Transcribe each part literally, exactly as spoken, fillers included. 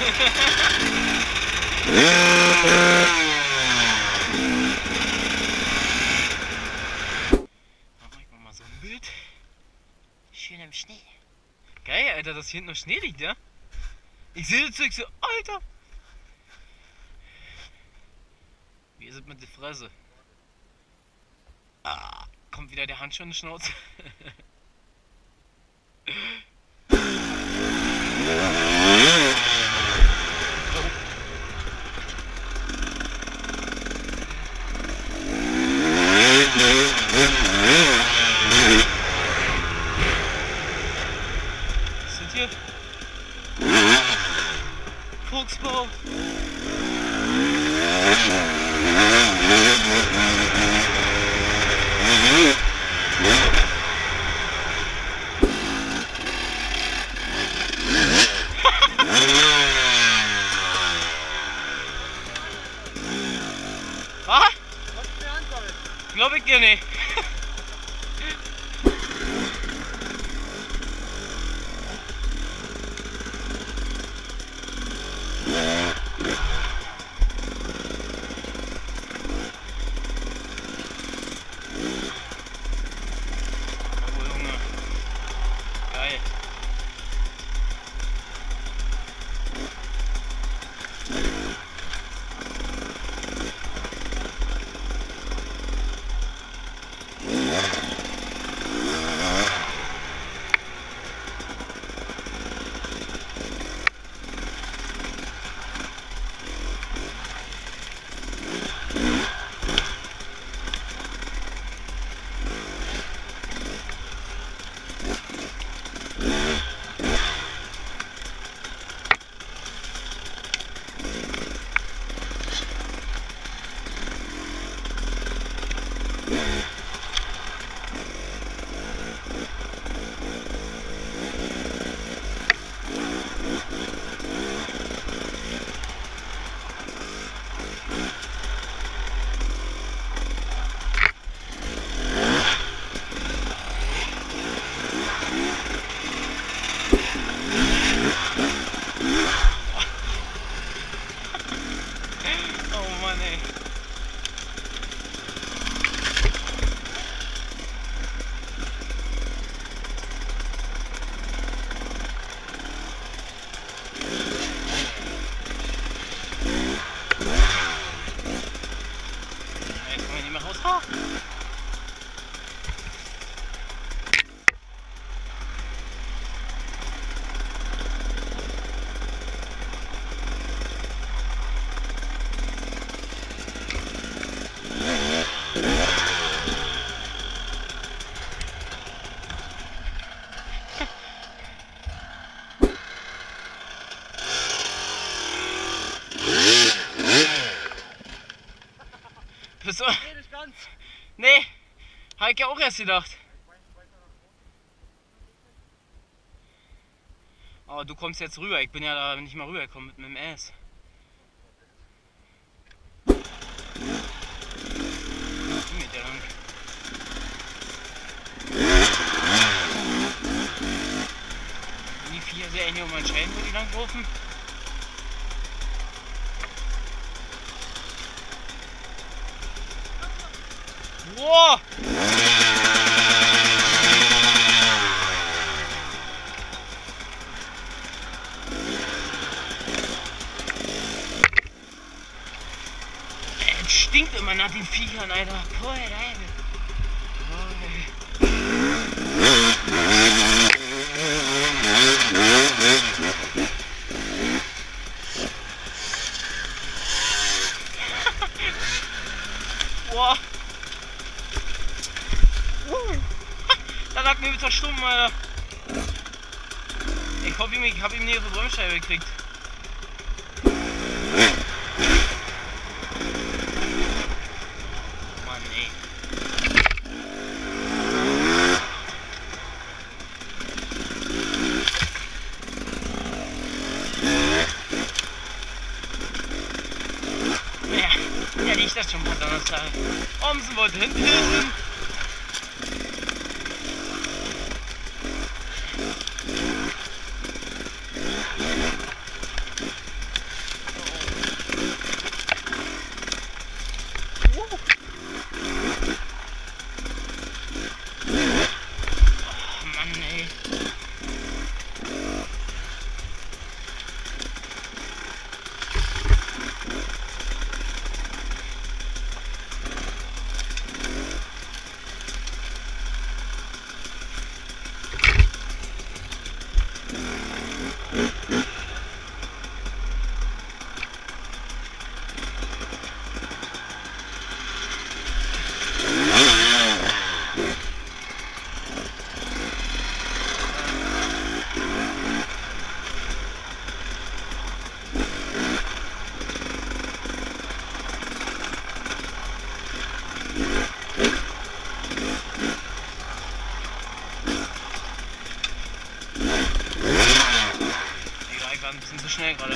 ich mach mal so ein Bild. Schön im Schnee. Geil, Alter, dass hier hinten noch Schnee liegt, ja? Ich sehe das Zeug so, Alter! Wie ist es mit der Fresse? Ah, kommt wieder der Handschuh in die Schnauze. Was sind hier? Fuchsbau. Was? Glaub ich dir nicht. Oh Junge. Geil. Bist du? Nee, nicht ganz. Nee, hab ich ja auch erst gedacht. Aber du kommst jetzt rüber, ich bin ja da nicht mal rübergekommen mit meinem Ass. Mit der lang. Die vier sehr eng um meinen Schein, wo die lang laufen. Wow! Es stinkt immer nach den Viechern, Alter. Boah, Alter. Boah. Das hat mir verstummen, Alter. Ich hoffe, ich habe ihm nie auf die Bremsscheibe gekriegt. Mann, ey. Ja, ja, liegt das schon mal Donnerstag. Omsen wollte hinten hin. ein bisschen zu schnell gerade.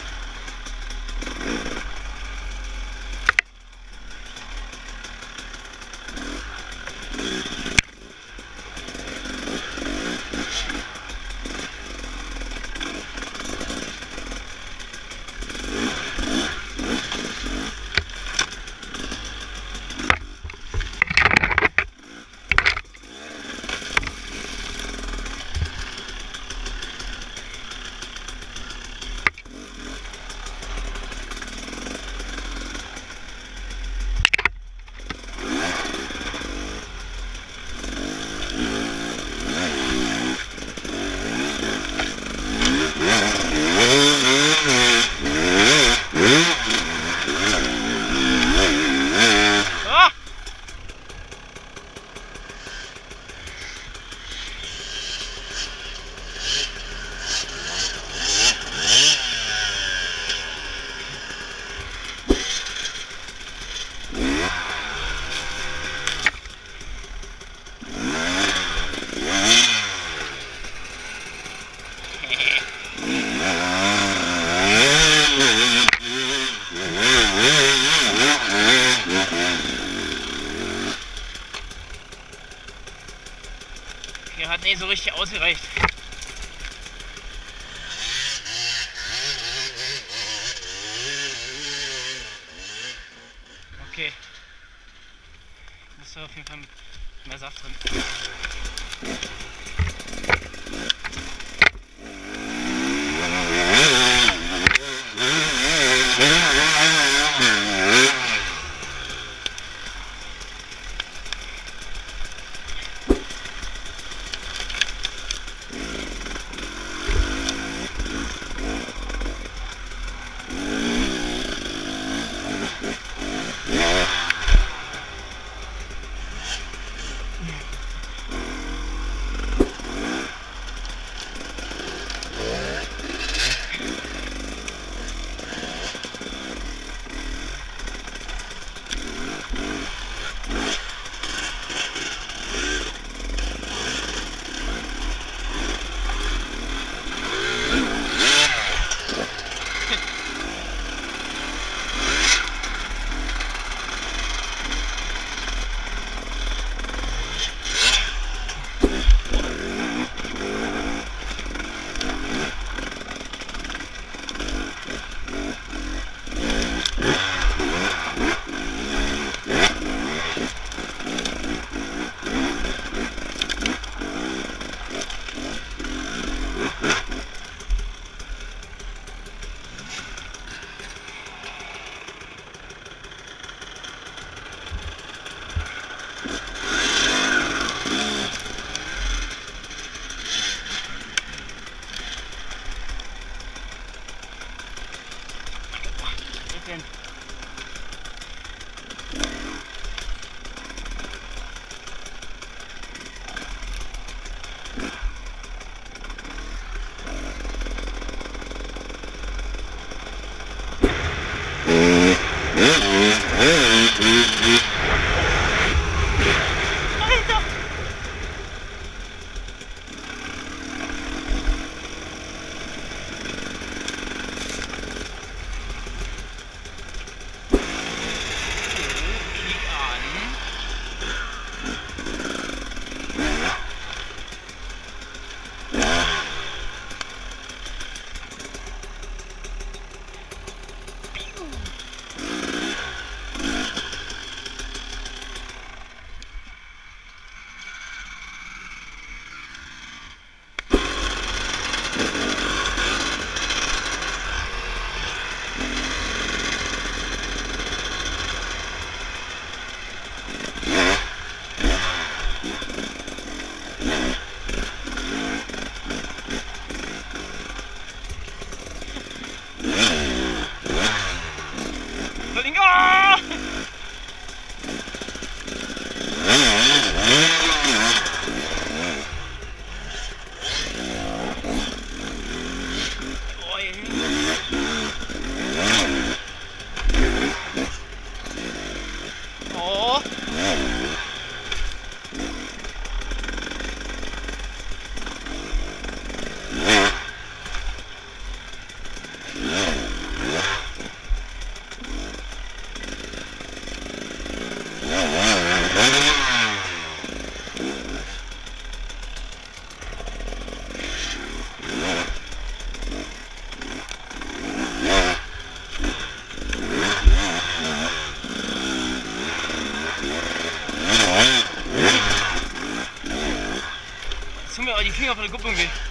Hier hat nicht so richtig ausgereicht. Okay. Muss da auf jeden Fall mehr Saft drin. Finger von der Kupplung weh.